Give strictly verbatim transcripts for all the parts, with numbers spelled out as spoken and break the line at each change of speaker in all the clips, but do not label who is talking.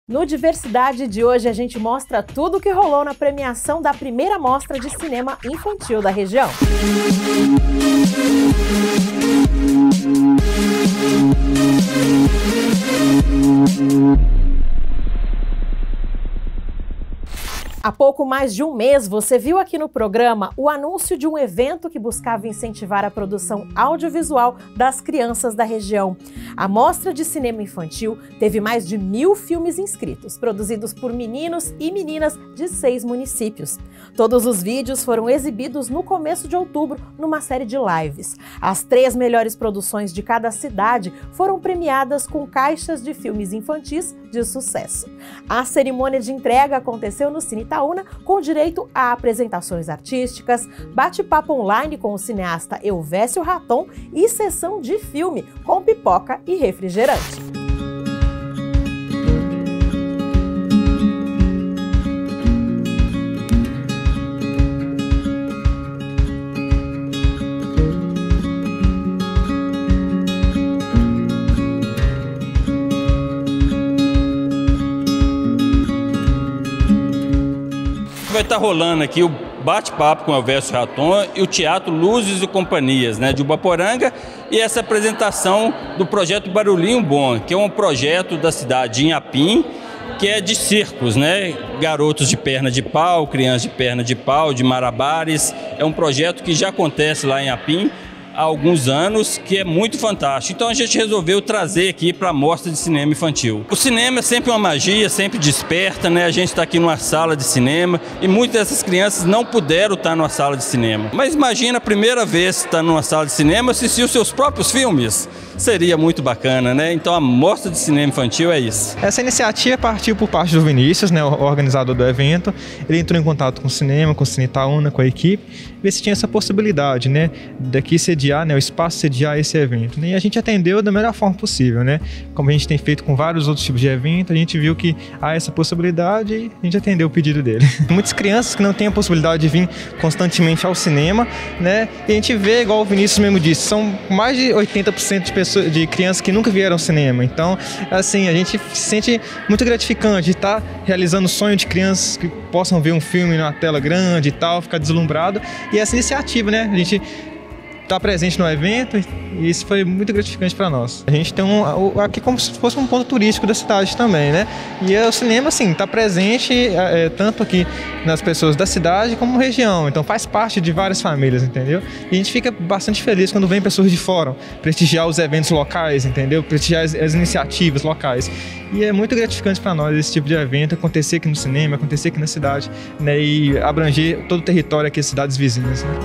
No Diversidade de hoje, a gente mostra tudo o que rolou na premiação da primeira mostra de cinema infantil da região. Há pouco mais de um mês, você viu aqui no programa o anúncio de um evento que buscava incentivar a produção audiovisual das crianças da região. A Mostra de Cinema Infantil teve mais de mil filmes inscritos, produzidos por meninos e meninas de seis municípios. Todos os vídeos foram exibidos no começo de outubro, numa série de lives. As três melhores produções de cada cidade foram premiadas com caixas de filmes infantis de sucesso. A cerimônia de entrega aconteceu no Cine Itaúna, com direito a apresentações artísticas, bate-papo online com o cineasta Elvésio Raton e sessão de filme com pipoca e refrigerante.
Vai estar rolando aqui o bate-papo com o Elvésio Raton e o Teatro Luzes e Companhias, né, de Ubaporanga, e essa apresentação do projeto Barulhinho Bom, que é um projeto da cidade de Inhapim, que é de circos, né? Garotos de perna de pau, crianças de perna de pau, de Marabares. É um projeto que já acontece lá em Inhapim há alguns anos, que é muito fantástico. Então a gente resolveu trazer aqui para a Mostra de Cinema Infantil. O cinema é sempre uma magia, sempre desperta, né? A gente está aqui numa sala de cinema e muitas dessas crianças não puderam estar numa sala de cinema. Mas imagina a primeira vez que está numa sala de cinema assistir os seus próprios filmes. Seria muito bacana, né? Então a Mostra de Cinema Infantil é isso.
Essa iniciativa partiu por parte do Vinícius, né, o organizador do evento. Ele entrou em contato com o cinema, com o Cine Itaúna, com a equipe, ver se tinha essa possibilidade, né, daqui sediar, né, o espaço sediar esse evento. E a gente atendeu da melhor forma possível, né? Como a gente tem feito com vários outros tipos de evento, a gente viu que há essa possibilidade e a gente atendeu o pedido dele. Muitas crianças que não têm a possibilidade de vir constantemente ao cinema, né? E a gente vê, igual o Vinícius mesmo disse, são mais de oitenta por cento de pessoas de crianças que nunca vieram ao cinema. Então, assim, a gente se sente muito gratificante de estar realizando o sonho de crianças que possam ver um filme numa tela grande e tal, ficar deslumbrado. E essa iniciativa, né? A gente está presente no evento e isso foi muito gratificante para nós. A gente tem um, aqui como se fosse um ponto turístico da cidade também, né? E o cinema, assim, está presente é, tanto aqui nas pessoas da cidade como região, então faz parte de várias famílias, entendeu? E a gente fica bastante feliz quando vem pessoas de fora prestigiar os eventos locais, entendeu? Prestigiar as, as iniciativas locais. E é muito gratificante para nós esse tipo de evento acontecer aqui no cinema, acontecer aqui na cidade, né? E abranger todo o território aqui das cidades vizinhas, né?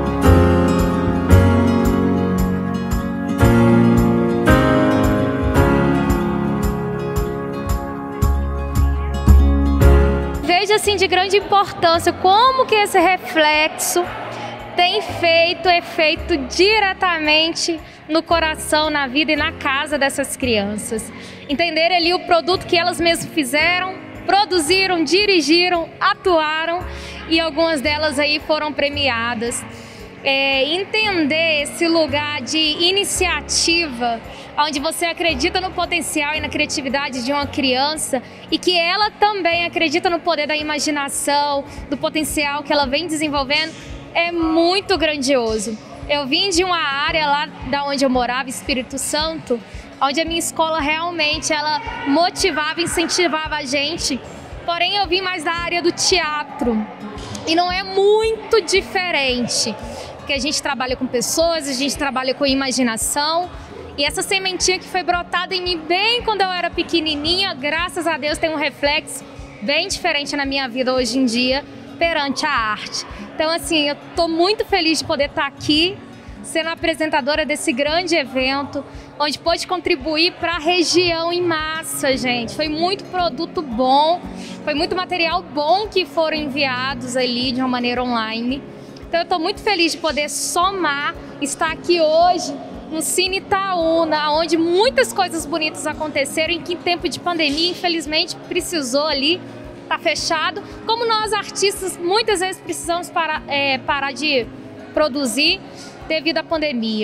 Vejo assim de grande importância como que esse reflexo tem feito efeito diretamente no coração, na vida e na casa dessas crianças. Entender ali o produto que elas mesmas fizeram, produziram, dirigiram, atuaram e algumas delas aí foram premiadas. É, entender esse lugar de iniciativa, onde você acredita no potencial e na criatividade de uma criança e que ela também acredita no poder da imaginação, do potencial que ela vem desenvolvendo, é muito grandioso. Eu vim de uma área lá da onde eu morava, Espírito Santo, onde a minha escola realmente ela motivava, incentivava a gente, porém eu vim mais da área do teatro e não é muito diferente. Porque a gente trabalha com pessoas, a gente trabalha com imaginação. E essa sementinha que foi brotada em mim bem quando eu era pequenininha, graças a Deus tem um reflexo bem diferente na minha vida hoje em dia perante a arte. Então assim, eu estou muito feliz de poder estar aqui, sendo apresentadora desse grande evento, onde pôde contribuir para a região em massa, gente. Foi muito produto bom, foi muito material bom que foram enviados ali de uma maneira online. Então eu estou muito feliz de poder somar, estar aqui hoje no Cine Itaúna, onde muitas coisas bonitas aconteceram, em que em tempo de pandemia, infelizmente, precisou ali estar fechado. Como nós artistas, muitas vezes precisamos parar, é, parar de produzir devido à pandemia.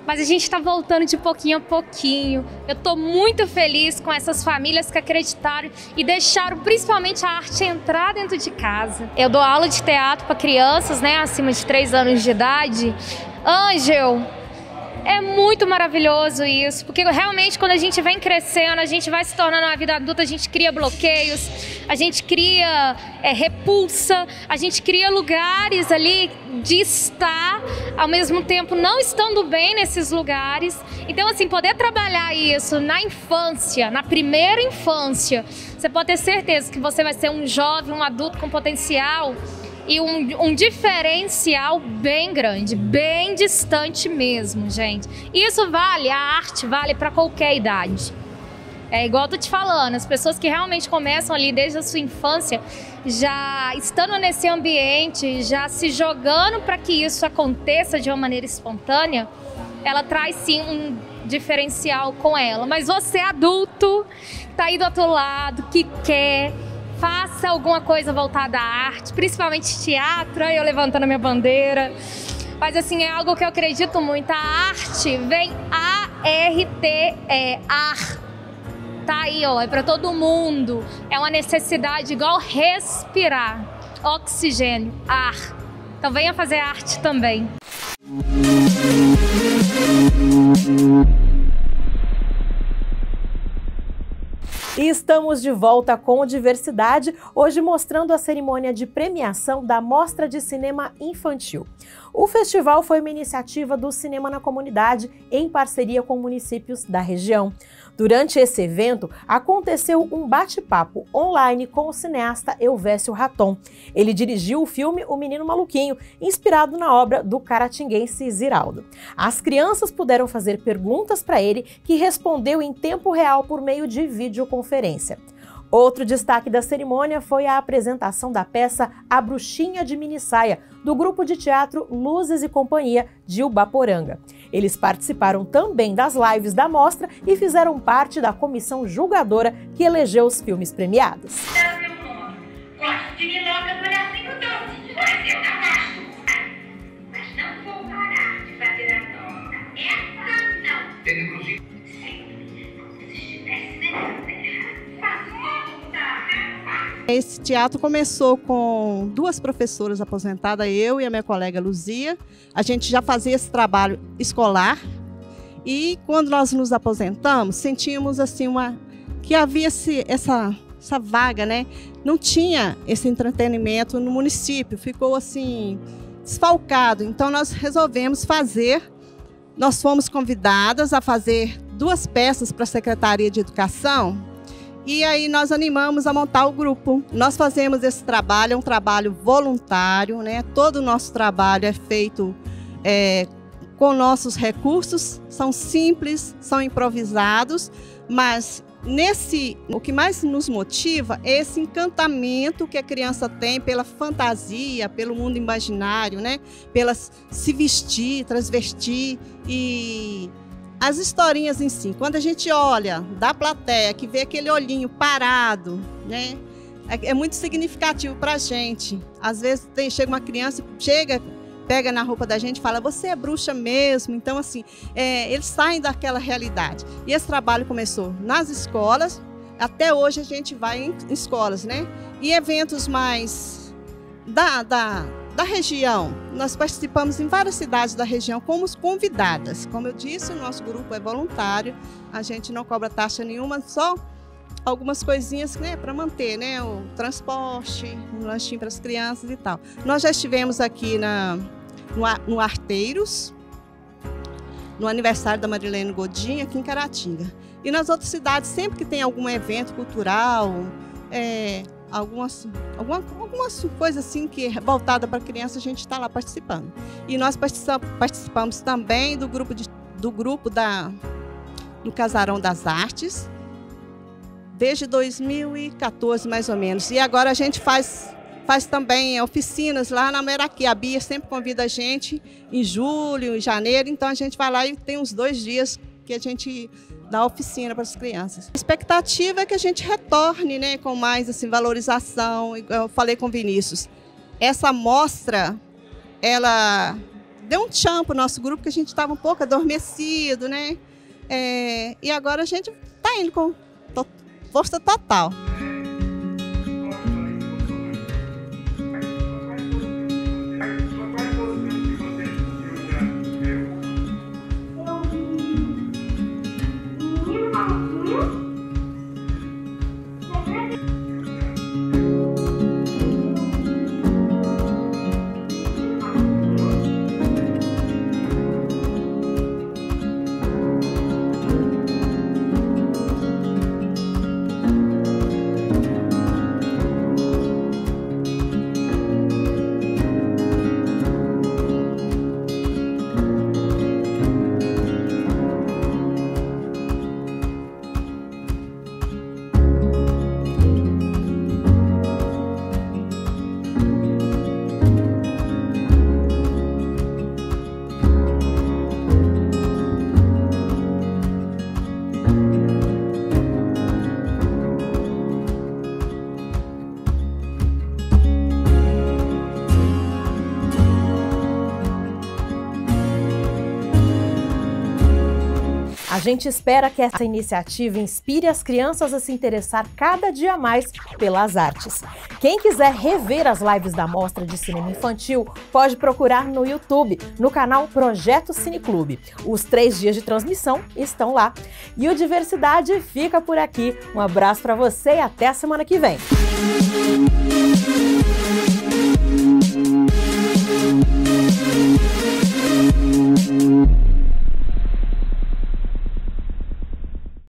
mas a gente está voltando de pouquinho a pouquinho. Eu estou muito feliz com essas famílias que acreditaram e deixaram principalmente a arte entrar dentro de casa. Eu dou aula de teatro para crianças, né, acima de três anos de idade. Ângel, é muito maravilhoso isso, porque realmente quando a gente vem crescendo, a gente vai se tornando uma vida adulta, a gente cria bloqueios, a gente cria é, repulsa, a gente cria lugares ali de estar, ao mesmo tempo não estando bem nesses lugares. Então, assim, poder trabalhar isso na infância, na primeira infância, você pode ter certeza que você vai ser um jovem, um adulto com potencial e um, um diferencial bem grande, bem distante mesmo, gente. Isso vale, a arte vale para qualquer idade. É igual eu tô te falando, as pessoas que realmente começam ali desde a sua infância, já estando nesse ambiente, já se jogando para que isso aconteça de uma maneira espontânea, ela traz sim um diferencial com ela. Mas você adulto, tá aí do outro lado, que quer, faça alguma coisa voltada à arte, principalmente teatro, eu levantando a minha bandeira. Mas assim, é algo que eu acredito muito, a arte vem A R T E, ar. Tá aí, ó, é para todo mundo. É uma necessidade igual respirar. Oxigênio, ar. Então venha fazer arte também.
E estamos de volta com Diversidade, hoje mostrando a cerimônia de premiação da Mostra de Cinema Infantil. O festival foi uma iniciativa do Cinema na Comunidade em parceria com municípios da região. Durante esse evento, aconteceu um bate-papo online com o cineasta Elvésio Raton. Ele dirigiu o filme O Menino Maluquinho, inspirado na obra do caratinguense Ziraldo. As crianças puderam fazer perguntas para ele, que respondeu em tempo real por meio de videoconferência. Outro destaque da cerimônia foi a apresentação da peça A Bruxinha de Minissaia, do grupo de teatro Luzes e Companhia de Ubaporanga. Eles participaram também das lives da mostra e fizeram parte da comissão julgadora que elegeu os filmes premiados.
Gosto de minhoca palhacinho doce, mas eu não gosto. Mas não vou parar de fazer a nota. Essa não. Tem inclusive. Se estivesse na terra, faço volta.
Esse teatro começou com duas professoras aposentadas, eu e a minha colega Luzia. A gente já fazia esse trabalho escolar e quando nós nos aposentamos, sentimos assim uma que havia esse, essa essa vaga, né? Não tinha esse entretenimento no município, ficou assim desfalcado. Então nós resolvemos fazer, nós fomos convidadas a fazer duas peças para a Secretaria de Educação e aí nós animamos a montar o grupo. Nós fazemos esse trabalho, é um trabalho voluntário, né? Todo o nosso trabalho é feito é, com nossos recursos, são simples, são improvisados, mas nesse, o que mais nos motiva é esse encantamento que a criança tem pela fantasia, pelo mundo imaginário, né? Pela se vestir, transvestir e as historinhas em si. Quando a gente olha da plateia, que vê aquele olhinho parado, né? É, é muito significativo para a gente. Às vezes tem, chega uma criança, chega, pega na roupa da gente e fala, você é bruxa mesmo. Então, assim, é, eles saem daquela realidade. E esse trabalho começou nas escolas, até hoje a gente vai em, em escolas, né? E eventos mais da, da, da região. Nós participamos em várias cidades da região como convidadas. Como eu disse, o nosso grupo é voluntário, a gente não cobra taxa nenhuma, só algumas coisinhas, né, para manter, né, o transporte, um lanchinho para as crianças e tal. Nós já estivemos aqui na, no, no Arteiros, no aniversário da Marilene Godinho, aqui em Caratinga. E nas outras cidades, sempre que tem algum evento cultural, é, algumas, alguma, algumas coisas assim que é voltada para criança, a gente está lá participando. E nós participamos, participamos também do grupo, de, do, grupo da, do Casarão das Artes, desde dois mil e quatorze, mais ou menos. E agora a gente faz, faz também oficinas lá na Meraqui. A Bia sempre convida a gente em julho, em janeiro. Então a gente vai lá e tem uns dois dias que a gente dá oficina para as crianças. A expectativa é que a gente retorne, né, com mais assim, valorização. Eu falei com o Vinícius. Essa mostra, ela deu um tchan para o nosso grupo, que a gente estava um pouco adormecido, né? É, e agora a gente está indo com to força total.
A gente espera que essa iniciativa inspire as crianças a se interessar cada dia mais pelas artes. Quem quiser rever as lives da Mostra de Cinema Infantil, pode procurar no YouTube, no canal Projeto Cineclube. Os três dias de transmissão estão lá. E o Diversidade fica por aqui. Um abraço para você e até a semana que vem.